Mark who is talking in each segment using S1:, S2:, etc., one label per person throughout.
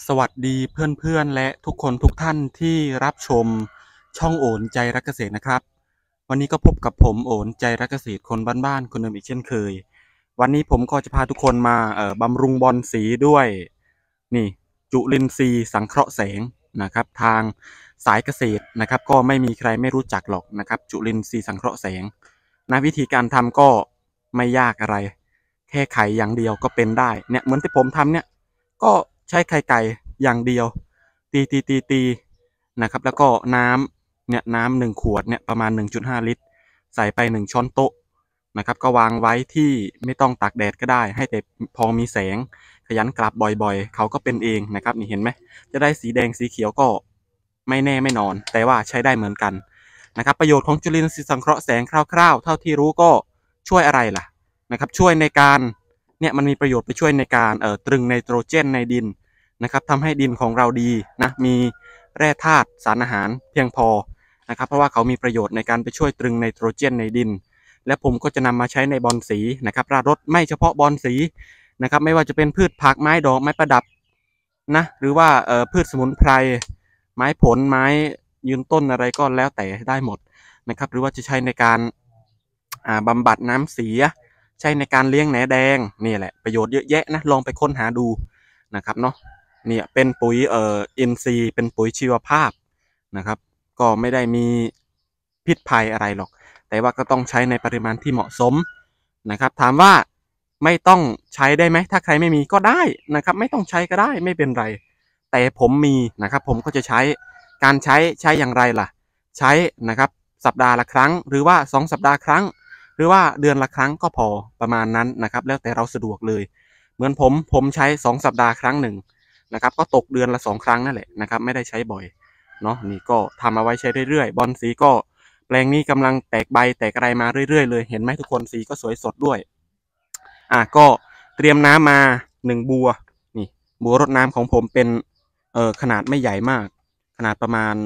S1: สวัสดีเพื่อนๆและทุกคนทุกท่านที่รับชมช่องโอนใจรักเกษตรนะครับวันนี้ก็พบกับผมโอนใจรักเกษตรคนบ้านๆคนเดิมอีกเช่นเคยวันนี้ผมก็จะพาทุกคนมาบำรุงบอลสีด้วยนี่จุลินทรีย์สังเคราะห์แสงนะครับทางสายเกษตรนะครับก็ไม่มีใครไม่รู้จักหรอกนะครับจุลินทรีย์สังเคราะห์แสงนะวิธีการทำก็ไม่ยากอะไรแค่ไข่อย่างเดียวก็เป็นได้เนี่ยเหมือนที่ผมทำเนี่ยก็ใช้ไข่ไก่อย่างเดียวตีนะครับแล้วก็น้ำ1 ขวดเนี่ยประมาณ 1.5 ลิตรใส่ไป1ช้อนโต๊ะนะครับก็วางไว้ที่ไม่ต้องตากแดดก็ได้ให้แต่พอมีแสงขยันกลับบ่อยๆเขาก็เป็นเองนะครับนี่เห็นไหมจะได้สีแดงสีเขียวก็ไม่แน่ไม่นอนแต่ว่าใช้ได้เหมือนกันนะครับประโยชน์ของจุลินทรีย์สังเคราะห์แสงคร่าวๆเท่าที่รู้ก็ช่วยอะไรล่ะนะครับช่วยในการเนี่ยมันมีประโยชน์ไปช่วยในการตรึงไนโตรเจนในดินนะครับทำให้ดินของเราดีนะมีแร่ธาตุสารอาหารเพียงพอนะครับเพราะว่าเขามีประโยชน์ในการไปช่วยตรึงไนโตรเจนในดินและผมก็จะนำมาใช้ในบอนสีนะครับราดรถไม่เฉพาะบอนสีนะครับไม่ว่าจะเป็นพืชผักไม้ดอกไม้ประดับนะหรือว่าพืชสมุนไพรไม้ผลไม้ยืนต้นอะไรก็แล้วแต่ได้หมดนะครับหรือว่าจะใช้ในการบำบัดน้ำเสียใช้ในการเลี้ยงแหนแดงนี่แหละประโยชน์เยอะแยะนะลองไปค้นหาดูนะครับเนาะเนี่ยเป็นปุ๋ยอินทรีย์เป็นปุ๋ยชีวภาพนะครับก็ไม่ได้มีพิษภัยอะไรหรอกแต่ว่าก็ต้องใช้ในปริมาณที่เหมาะสมนะครับถามว่าไม่ต้องใช้ได้ไหมถ้าใครไม่มีก็ได้นะครับไม่ต้องใช้ก็ได้ไม่เป็นไรแต่ผมมีนะครับผมก็จะใช้การใช้อย่างไรล่ะใช้นะครับสัปดาห์ละครั้งหรือว่า2 สัปดาห์ครั้งหรือว่าเดือนละครั้งก็พอประมาณนั้นนะครับแล้วแต่เราสะดวกเลยเหมือนผมใช้2 สัปดาห์ครั้งหนึ่งนะครับก็ตกเดือนละ2 ครั้งนั่นแหละนะครับไม่ได้ใช้บ่อยเนาะนี่ก็ทำเอาไว้ใช้เรื่อยๆบอนสีก็แปลงนี้กำลังแตกใบแตกอะไรมาเรื่อยๆเลยเห็นไหมทุกคนสีก็สวยสดด้วยก็เตรียมน้ำมา1 บัวนี่บัวรดน้ำของผมเป็นขนาดไม่ใหญ่มากขนาดประมาณ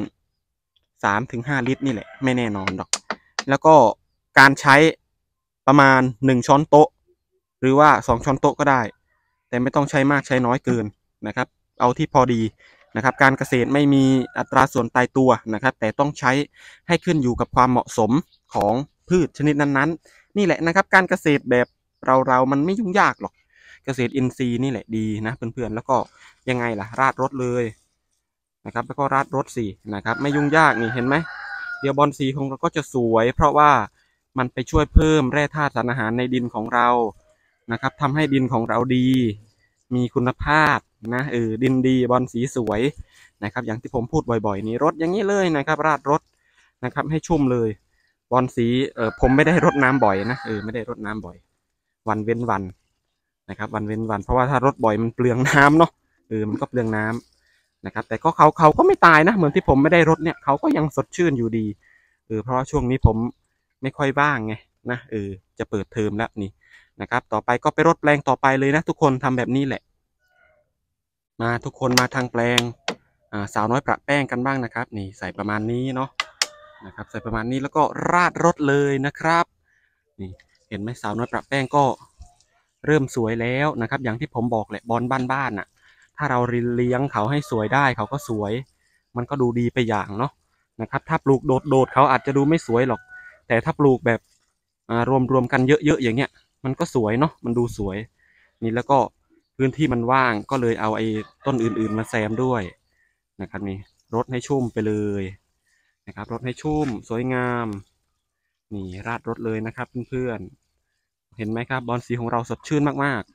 S1: 3-5 ลิตรนี่แหละไม่แน่นอนหรอกแล้วก็การใช้ประมาณ1 ช้อนโต๊ะหรือว่า2 ช้อนโต๊ะก็ได้แต่ไม่ต้องใช้มากใช้น้อยเกินนะครับเอาที่พอดีนะครับการเกษตรไม่มีอัตราส่วนตายตัวนะครับแต่ต้องใช้ให้ขึ้นอยู่กับความเหมาะสมของพืชชนิดนั้นๆนี่แหละนะครับการเกษตรแบบเรามันไม่ยุ่งยากหรอกเกษตรอินทรีย์นี่แหละดีนะเพื่อนๆแล้วก็ยังไงล่ะราดรถเลยนะครับแล้วก็ราดรถสินะครับไม่ยุ่งยากนี่เห็นไหมเดี๋ยวบอลสีของเราก็จะสวยเพราะว่ามันไปช่วยเพิ่มแร่ธาตุสารอาหารในดินของเรานะครับทำให้ดินของเราดีมีคุณภาพนะดินดีบอลสีสวยนะครับอย่างที่ผมพูดบ่อยๆนี่รดอย่างนี้เลยนะครับราดรถนะครับให้ชุ่มเลยบอลสีผมไม่ได้รดน้ำบ่อยนะไม่ได้รดน้ำบ่อยวันเว้นวันนะครับวันเว้นวันเพราะว่าถ้ารดบ่อยมันเปลืองน้ำเนาะมันก็เปลืองน้ำนะครับแต่ก็เขาก็ไม่ตายนะเหมือนที่ผมไม่ได้รดเนี่ยเขาก็ยังสดชื่นอยู่ดีเพราะว่าช่วงนี้ผมไม่ค่อยว่างไงนะจะเปิดเทอมแล้วนี่นะครับต่อไปก็ไปรดแปลงต่อไปเลยนะทุกคนทำแบบนี้แหละมาทุกคนมาทางแปลงสาวน้อยประแป้งกันบ้างนะครับนี่ใส่ประมาณนี้เนาะนะครับใส่ประมาณนี้แล้วก็ราดรถเลยนะครับนี่เห็นไหมสาวน้อยประแป้งก็เริ่มสวยแล้วนะครับอย่างที่ผมบอกแหละบอลบ้านๆน่ะถ้าเราเลี้ยงเขาให้สวยได้เขาก็สวยมันก็ดูดีไปอย่างเนาะนะครับถ้าปลูกโดดเขาอาจจะดูไม่สวยหรอกแต่ถ้าปลูกแบบรวมกันเยอะๆอย่างเงี้ยมันก็สวยเนาะมันดูสวยนี่แล้วก็พื้นที่มันว่างก็เลยเอาไอ้ต้นอื่นๆมาแซมด้วยนะครับนี่รดให้ชุ่มไปเลยนะครับรดให้ชุ่มสวยงามนี่ราดรดเลยนะครับเพื่อนๆเห็นไหมครับบอลสีของเราสดชื่นมาก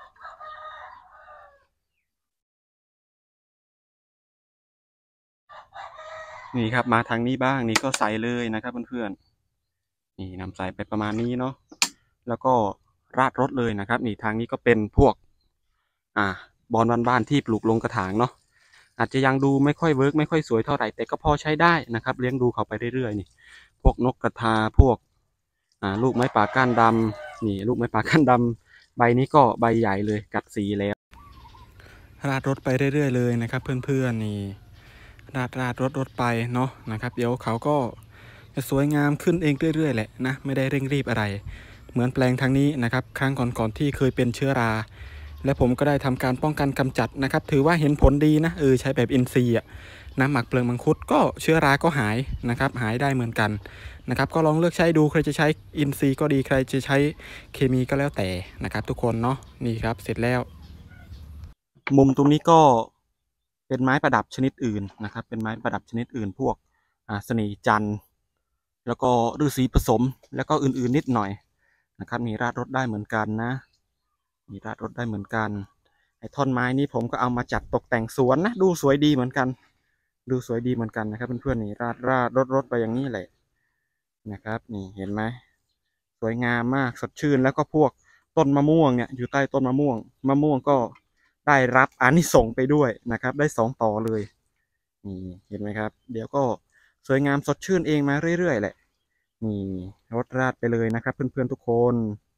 S1: ๆนี่ครับมาทางนี้บ้างนี่ก็ใส่เลยนะครับเพื่อนๆนี่นำใส่ไปประมาณนี้เนาะแล้วก็ราดรดเลยนะครับนี่ทางนี้ก็เป็นพวกบอลบ้านๆที่ปลูกลงกระถางเนาะอาจจะยังดูไม่ค่อยเวิร์กไม่ค่อยสวยเท่าไหร่แต่ก็พอใช้ได้นะครับเลี้ยงดูเขาไปเรื่อยๆนี่พวกนกกระทาพวกลูกไม้ป่าก้านดำนี่ลูกไม้ป่าก้านดำใบนี้ก็ใบใหญ่เลยกัดสีแล้วราดรถไปเรื่อยๆเลยนะครับเพื่อนๆนี่ราดรถไปเนาะนะครับเดี๋ยวเขาก็จะสวยงามขึ้นเองเรื่อยๆแหละนะไม่ได้เร่งรีบอะไรเหมือนแปลงทางนี้นะครับครั้งก่อนๆที่เคยเป็นเชื้อราและผมก็ได้ทำการป้องกันกำจัดนะครับถือว่าเห็นผลดีนะใช้แบบอินทรีย์น้ำหมักเปลือกมังคุดก็เชื้อราก็หายนะครับหายได้เหมือนกันนะครับก็ลองเลือกใช้ดูใครจะใช้อินทรีย์ก็ดีใครจะใช้เคมีก็แล้วแต่นะครับทุกคนเนาะนี่ครับเสร็จแล้วมุมตรงนี้ก็เป็นไม้ประดับชนิดอื่นนะครับเป็นไม้ประดับชนิดอื่นพวกเสน่ห์จันทร์แล้วก็ฤาษีผสมแล้วก็อื่นๆนิดหน่อยนะครับมีราดรถได้เหมือนกันนะมีราดรถได้เหมือนกันไอ้ท่อนไม้นี้ผมก็เอามาจัดตกแต่งสวนนะดูสวยดีเหมือนกันดูสวยดีเหมือนกันนะครับเพื่อนๆนี่ราดรถไปอย่างนี้แหละนะครับนี่เห็นไหมสวยงามมากสดชื่นแล้วก็พวกต้นมะม่วงเนี่ยอยู่ใต้ต้นมะม่วงก็ได้รับอานิสงส์ไปด้วยนะครับได้2 ต่อเลยนี่เห็นไหมครับเดี๋ยวก็สวยงามสดชื่นเองมาเรื่อยๆแหละนี่รดราดไปเลยนะครับเพื่อนๆทุกคน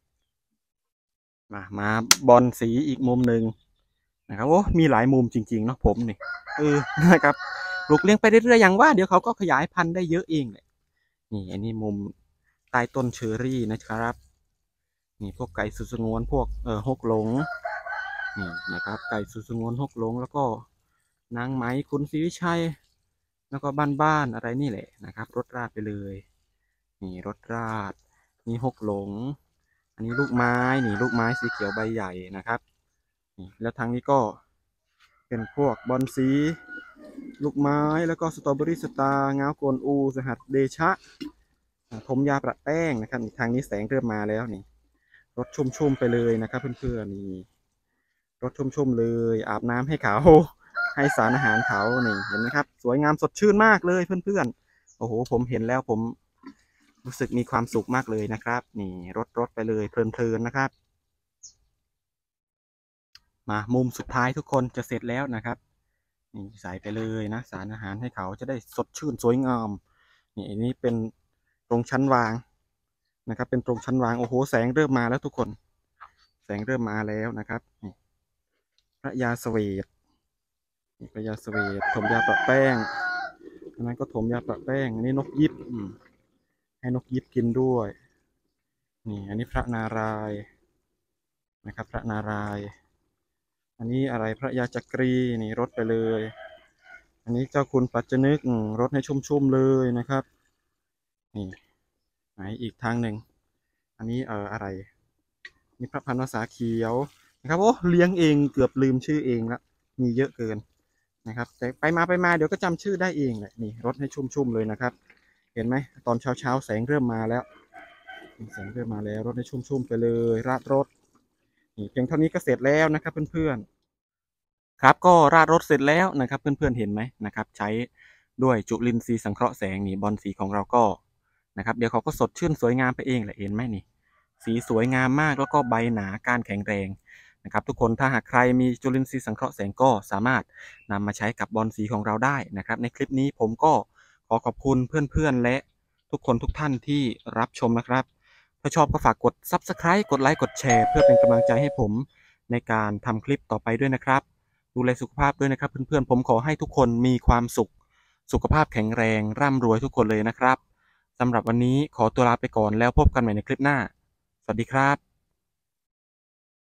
S1: มาบอลสีอีกมุมหนึ่งนะครับโอ้มีหลายมุมจริงๆเนาะผมนี่นะครับปลูกเลี้ยงไปเรื่อยๆอย่างว่าเดี๋ยวเขาก็ขยายพันธุ์ได้เยอะเองแหละนี่อันนี้มุมใต้ต้นเชอร์รี่นะครับนี่พวกไก่สุสงวนพวกฮกหลงนี่นะครับไก่สุสงวนฮกหลงแล้วก็นางไหมคุณศรีวิชัยแล้วก็บ้านๆอะไรนี่แหละนะครับรดราดไปเลยนี่รดราดนี่ฮกหลงอันนี้ลูกไม้นี่ลูกไม้สีเขียวใบใหญ่นะครับนี่แล้วทางนี้ก็เป็นพวกบอนสีลูกไม้แล้วก็สตรอเบอรี่สตาร์ง้าวกวนอูสหัสเดชะถมยาประแป้งนะครับทางนี้แสงเริ่มมาแล้วนี่รถชุ่มๆไปเลยนะครับเพื่อนๆนี่รถชุ่มๆเลยอาบน้ำให้เขาให้สารอาหารเขานี่เห็นไหมครับสวยงามสดชื่นมากเลยเพื่อนๆโอ้โหผมเห็นแล้วผมรู้สึกมีความสุขมากเลยนะครับนี่รถไปเลยเพลินๆนะครับมามุมสุดท้ายทุกคนจะเสร็จแล้วนะครับนี่ใส่ไปเลยนะสารอาหารให้เขาจะได้สดชื่นสวยงามนี่อันนี้เป็นตรงชั้นวางนะครับเป็นตรงชั้นวางโอ้โหแสงเริ่มมาแล้วทุกคนแสงเริ่มมาแล้วนะครับนี่พระยาเสวตนี่พระยาเสวตถมยาประแป้งอันนั้นก็ถมยาประแป้งอันนี้นกยิบให้นกยิบกินด้วยนี่อันนี้พระนารายณ์นะครับพระนารายณ์อันนี้อะไรพระยาจักรีนี่รดไปเลยอันนี้เจ้าคุณปัจจนึกรดให้ชุ่มๆเลยนะครับนี่ไหนอีกทางหนึ่งอันนี้อะไรนี่พระพันวษาเขียวนะครับโอ้เลี้ยงเองเกือบลืมชื่อเองละมีเยอะเกินนะครับแต่ไปมาเดี๋ยวก็จำชื่อได้เองแหละนี่รดให้ชุ่มๆเลยนะครับเห็นไหมตอนเช้าแสงเริ่มมาแล้วแสงเริ่มมาแล้วรดให้ชุ่มๆไปเลยราดรถนี่เพียงเท่านี้ก็เสร็จแล้วนะครับเพื่อนๆครับก็ราดรถเสร็จแล้วนะครับเพื่อนๆเห็นไหมนะครับใช้ด้วยจุลินทรีย์สังเคราะห์แสงนี่บอลสีของเราก็นะครับเดี๋ยวเขาก็สดชื่นสวยงามไปเองแหละเห็นไหมนี่สีสวยงามมากแล้วก็ใบหนาก้านแข็งแรงนะครับทุกคนถ้าหากใครมีจุลินทรีย์สังเคราะห์แสงก็สามารถนำมาใช้กับบอลสีของเราได้นะครับในคลิปนี้ผมก็ขอขอบคุณเพื่อนๆและทุกคนทุกท่านที่รับชมนะครับถ้าชอบก็ฝากกด Subscribe กดไลค์กดแชร์เพื่อเป็นกำลังใจให้ผมในการทำคลิปต่อไปด้วยนะครับดูแลสุขภาพด้วยนะครับเพื่อนๆผมขอให้ทุกคนมีความสุขสุขภาพแข็งแรงร่ำรวยทุกคนเลยนะครับสำหรับวันนี้ขอตัวลาไปก่อนแล้วพบกันใหม่ในคลิปหน้าสวัสดีครับ